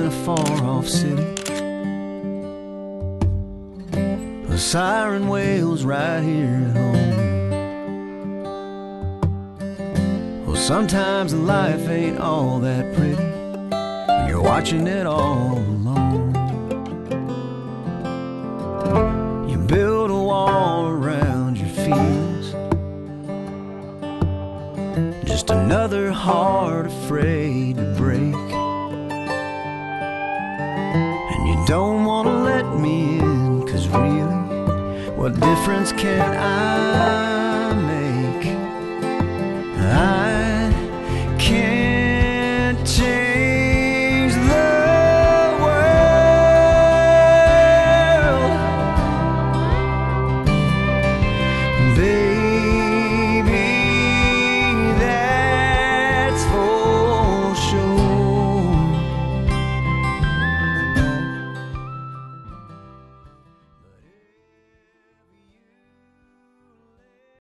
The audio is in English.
in a far-off city. A siren wails right here at home. Well, sometimes life ain't all that pretty when you're watching it all alone. You build a wall around your fears, just another heart afraid to break. And you don't want to let me in, 'cause really, what difference can I